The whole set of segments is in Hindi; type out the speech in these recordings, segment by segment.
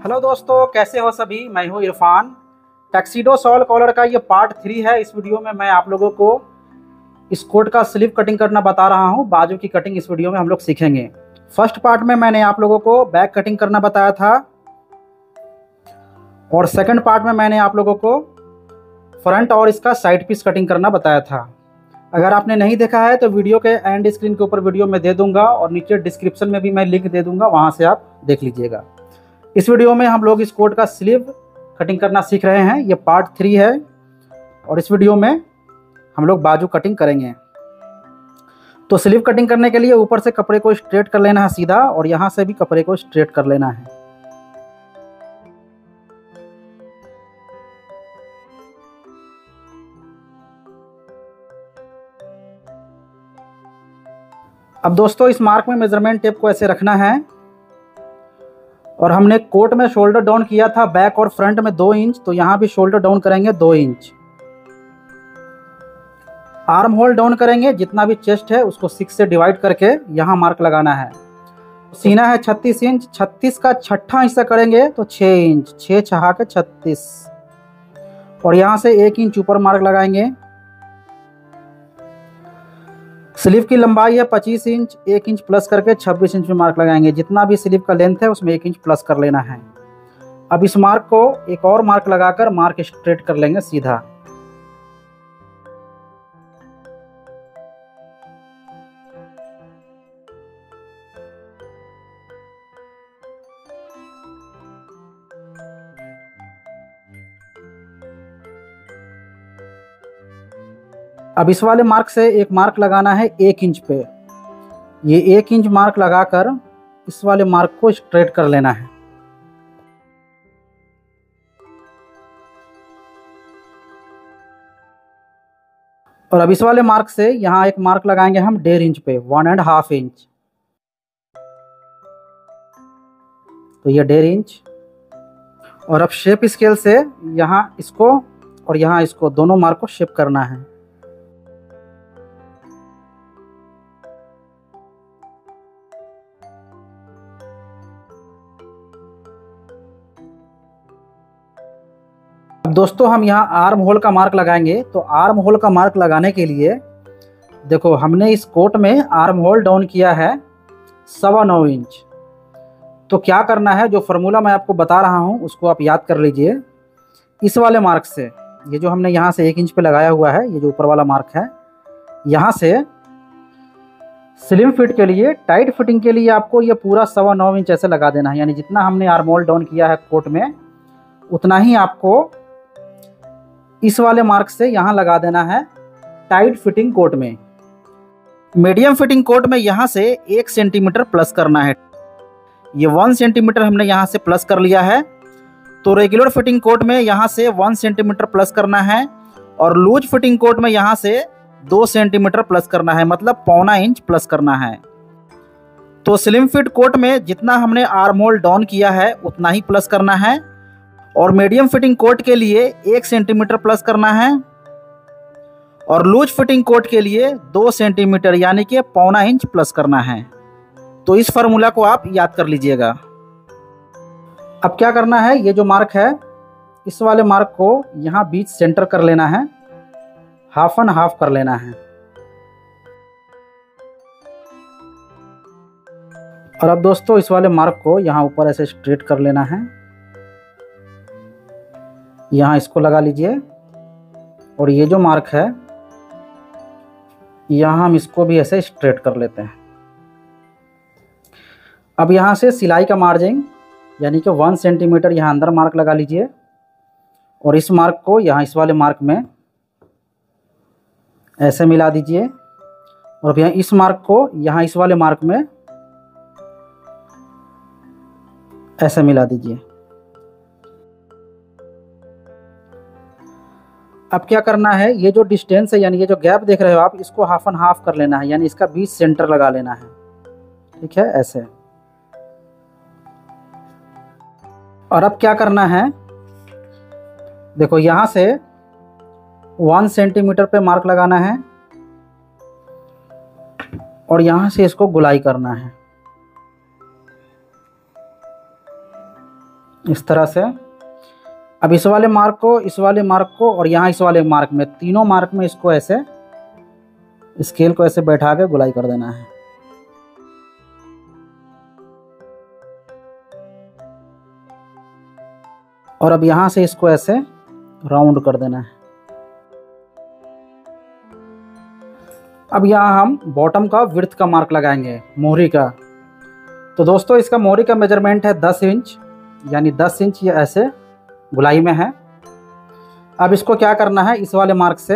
हेलो दोस्तों, कैसे हो सभी। मैं हूं इरफान। टैक्सीडो सॉल कॉलर का ये पार्ट 3 है। इस वीडियो में मैं आप लोगों को इस कोट का स्लीव कटिंग करना बता रहा हूं। बाजू की कटिंग इस वीडियो में हम लोग सीखेंगे। फर्स्ट पार्ट में मैंने आप लोगों को बैक कटिंग करना बताया था और सेकंड पार्ट में मैंने आप लोगों को फ्रंट और इसका साइड पीस कटिंग करना बताया था। अगर आपने नहीं देखा है तो वीडियो के एंड स्क्रीन के ऊपर वीडियो में दे दूंगा और नीचे डिस्क्रिप्शन में भी मैं लिंक दे दूंगा, वहाँ से आप देख लीजिएगा। इस वीडियो में हम लोग इस कोट का स्लीव कटिंग करना सीख रहे हैं। ये पार्ट 3 है और इस वीडियो में हम लोग बाजू कटिंग करेंगे। तो स्लीव कटिंग करने के लिए ऊपर से कपड़े को स्ट्रेट कर लेना है सीधा, और यहाँ से भी कपड़े को स्ट्रेट कर लेना है। अब दोस्तों, इस मार्क में मेजरमेंट टेप को ऐसे रखना है और हमने कोट में शोल्डर डाउन किया था बैक और फ्रंट में 2 इंच, तो यहाँ भी शोल्डर डाउन करेंगे 2 इंच। आर्म होल डाउन करेंगे, जितना भी चेस्ट है उसको 6 से डिवाइड करके यहाँ मार्क लगाना है। सीना है 36 इंच, 36 का छठा हिस्सा करेंगे तो 6 इंच, 6 छहा के 36, और यहाँ से 1 इंच ऊपर मार्क लगाएंगे। स्लीव की लंबाई है 25 इंच, 1 इंच प्लस करके 26 इंच में मार्क लगाएंगे। जितना भी स्लीव का लेंथ है उसमें 1 इंच प्लस कर लेना है। अब इस मार्क को एक और मार्क लगाकर मार्क स्ट्रेट कर लेंगे सीधा। अब इस वाले मार्क से एक मार्क लगाना है 1 इंच पे। ये 1 इंच मार्क लगाकर इस वाले मार्क को स्ट्रेट कर लेना है। और अब इस वाले मार्क से यहाँ एक मार्क लगाएंगे हम 1.5 इंच पे, 1.5 इंच। तो ये 1.5 इंच। और अब शेप स्केल से यहाँ इसको और यहाँ इसको, दोनों मार्क को शेप करना है। अब दोस्तों, हम यहाँ आर्म होल का मार्क लगाएंगे। तो आर्म होल का मार्क लगाने के लिए देखो, हमने इस कोट में आर्म होल डाउन किया है 9.25 इंच। तो क्या करना है, जो फार्मूला मैं आपको बता रहा हूँ उसको आप याद कर लीजिए। इस वाले मार्क से, ये जो हमने यहाँ से 1 इंच पे लगाया हुआ है, ये जो ऊपर वाला मार्क है, यहाँ से स्लिम फिट के लिए, टाइट फिटिंग के लिए आपको ये पूरा 9.25 इंच ऐसे लगा देना है। यानी जितना हमने आर्म होल डाउन किया है कोट में, उतना ही आपको इस वाले मार्क से यहाँ लगा देना है टाइट फिटिंग कोट में। मीडियम फिटिंग कोट में यहाँ से 1 सेंटीमीटर प्लस करना है। ये 1 सेंटीमीटर हमने यहाँ से प्लस कर लिया है। तो रेगुलर फिटिंग कोट में यहाँ से 1 सेंटीमीटर प्लस करना है, और लूज फिटिंग कोट में यहाँ से 2 सेंटीमीटर प्लस करना है, मतलब 0.25 इंच प्लस करना है। तो स्लिम फिट कोट में जितना हमने आर्म होल डाउन किया है उतना ही प्लस करना है, और मीडियम फिटिंग कोट के लिए 1 सेंटीमीटर प्लस करना है, और लूज फिटिंग कोट के लिए 2 सेंटीमीटर यानी कि 0.25 इंच प्लस करना है। तो इस फार्मूला को आप याद कर लीजिएगा। अब क्या करना है, ये जो मार्क है, इस वाले मार्क को यहाँ बीच सेंटर कर लेना है, हाफ एंड हाफ कर लेना है। और अब दोस्तों, इस वाले मार्क को यहाँ ऊपर ऐसे स्ट्रेट कर लेना है। यहाँ इसको लगा लीजिए, और ये जो मार्क है यहाँ हम इसको भी ऐसे स्ट्रेट कर लेते हैं। अब यहाँ से सिलाई का मार्जिन यानी कि 1 सेंटीमीटर यहाँ अंदर मार्क लगा लीजिए, और इस मार्क को यहाँ इस वाले मार्क में ऐसे मिला दीजिए, और यहाँ इस मार्क को यहाँ इस वाले मार्क में ऐसे मिला दीजिए। अब क्या करना है, ये जो डिस्टेंस है यानी ये जो गैप देख रहे हो आप, इसको हाफ एंड हाफ कर लेना है, यानी इसका बीच सेंटर लगा लेना है। ठीक है, ऐसे। और अब क्या करना है, देखो यहाँ से 1 सेंटीमीटर पे मार्क लगाना है, और यहाँ से इसको गुलाई करना है। इस तरह से। अब इस वाले मार्क को, इस वाले मार्क को और यहाँ इस वाले मार्क में, तीनों मार्क में इसको ऐसे स्केल को ऐसे बैठा के गोलाई कर देना है। और अब यहाँ से इसको ऐसे राउंड कर देना है। अब यहाँ हम बॉटम का विड्थ का मार्क लगाएंगे, मोहरी का। तो दोस्तों इसका मोहरी का मेजरमेंट है 10 इंच, यानी 10 इंच ये ऐसे गुलाई में है। अब इसको क्या करना है, इस वाले मार्क से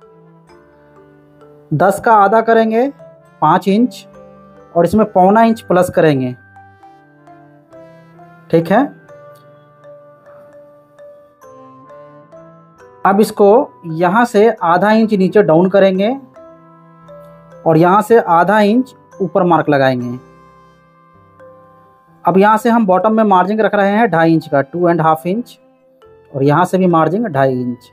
10 का आधा करेंगे 5 इंच और इसमें पौना इंच प्लस करेंगे, ठीक है। अब इसको यहाँ से आधा इंच नीचे डाउन करेंगे और यहाँ से आधा इंच ऊपर मार्क लगाएंगे। अब यहाँ से हम बॉटम में मार्जिन रख रहे हैं 2.5 इंच का, 2.5 इंच, और यहाँ से भी मार्जिन 2.5 इंच।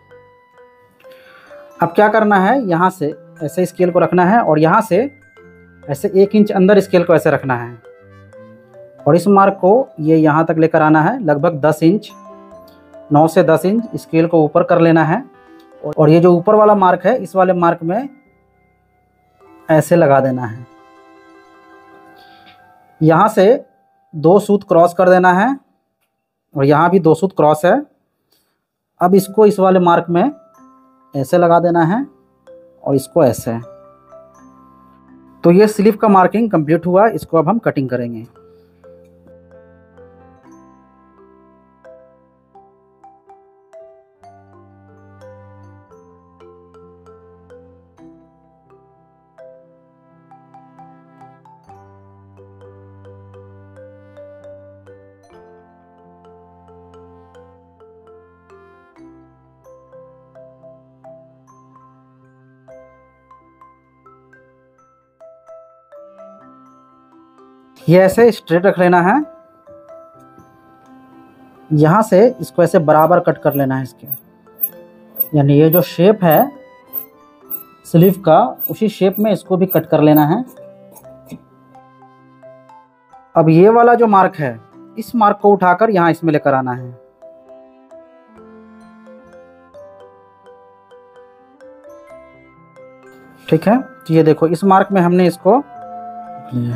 अब क्या करना है, यहाँ से ऐसे स्केल को रखना है और यहाँ से ऐसे 1 इंच अंदर स्केल को ऐसे रखना है और इस मार्क को ये यहाँ तक लेकर आना है, लगभग 10 इंच, 9 से 10 इंच स्केल को ऊपर कर लेना है। और ये जो ऊपर वाला मार्क है, इस वाले मार्क में ऐसे लगा देना है। यहाँ से 2 सूत क्रॉस कर देना है और यहाँ भी 2 सूत क्रॉस है। अब इसको इस वाले मार्क में ऐसे लगा देना है और इसको ऐसे। तो ये स्लीव का मार्किंग कंप्लीट हुआ। इसको अब हम कटिंग करेंगे। ये ऐसे स्ट्रेट रख लेना है, यहाँ से इसको ऐसे बराबर कट कर लेना है इसके, यानी ये जो शेप है स्लीव का, उसी शेप में इसको भी कट कर लेना है। अब ये वाला जो मार्क है, इस मार्क को उठाकर यहाँ इसमें लेकर आना है। ठीक है, तो ये देखो इस मार्क में हमने इसको लिया।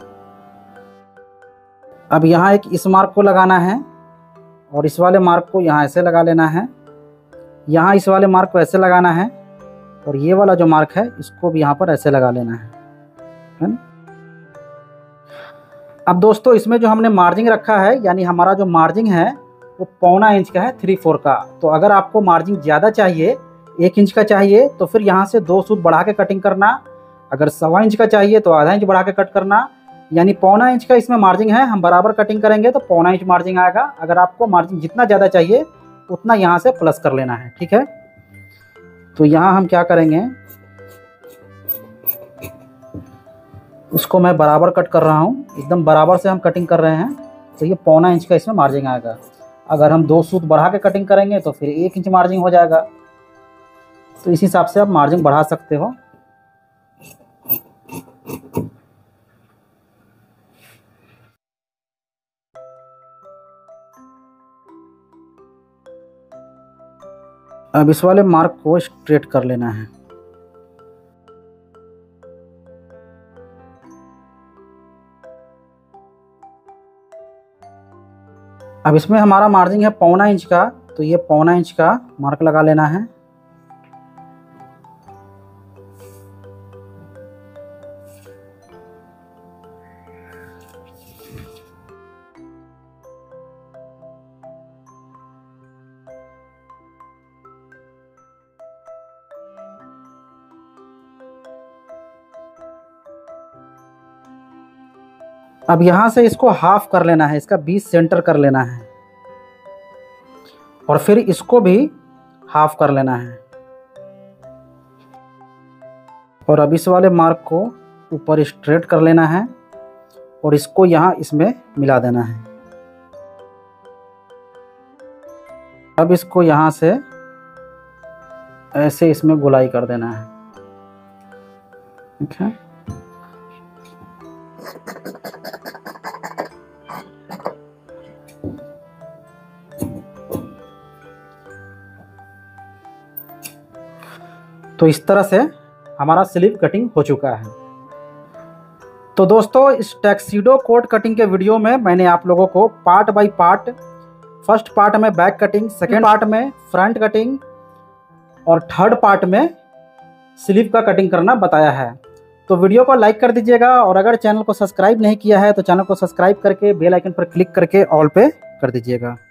अब यहाँ एक इस मार्क को लगाना है और इस वाले मार्क को यहाँ ऐसे लगा लेना है, यहाँ इस वाले मार्क को ऐसे लगाना है और ये वाला जो मार्क है इसको भी यहाँ पर ऐसे लगा लेना है ना। अब दोस्तों इसमें जो हमने मार्जिन रखा है, यानी हमारा जो मार्जिन है वो पौना इंच का है, 3/4 का। तो अगर आपको मार्जिन ज़्यादा चाहिए, 1 इंच का चाहिए, तो फिर यहाँ से 2 सूत बढ़ा के कटिंग करना। अगर 1.25 इंच का चाहिए तो आधा इंच बढ़ा के कट करना, यानी पौना इंच का इसमें मार्जिन है। हम बराबर कटिंग करेंगे तो पौना इंच मार्जिन आएगा। अगर आपको मार्जिन जितना ज़्यादा चाहिए उतना यहाँ से प्लस कर लेना है, ठीक है। तो यहाँ हम क्या करेंगे, इसको मैं बराबर कट कर रहा हूँ, एकदम बराबर से हम कटिंग कर रहे हैं। तो ये पौना इंच का इसमें मार्जिन आएगा। अगर हम 2 सूत बढ़ा के कटिंग करेंगे तो फिर 1 इंच मार्जिन हो जाएगा। तो इस हिसाब से आप मार्जिन बढ़ा सकते हो। अब इस वाले मार्क को स्ट्रेट कर लेना है। अब इसमें हमारा मार्जिन है पौना इंच का, तो ये पौना इंच का मार्क लगा लेना है। अब यहाँ से इसको हाफ कर लेना है, इसका 20 सेंटर कर लेना है और फिर इसको भी हाफ कर लेना है। और अब इस वाले मार्क को ऊपर स्ट्रेट कर लेना है और इसको यहाँ इसमें मिला देना है। अब इसको यहाँ से ऐसे इसमें गोलाई कर देना है, ठीक है। तो इस तरह से हमारा स्लीव कटिंग हो चुका है। तो दोस्तों इस टैक्सीडो कोट कटिंग के वीडियो में मैंने आप लोगों को part by part, first part में बैक कटिंग, सेकेंड पार्ट में फ्रंट कटिंग और थर्ड पार्ट में स्लीव का कटिंग करना बताया है। तो वीडियो को लाइक कर दीजिएगा और अगर चैनल को सब्सक्राइब नहीं किया है तो चैनल को सब्सक्राइब करके बेल आइकन पर क्लिक करके ऑल पे कर दीजिएगा।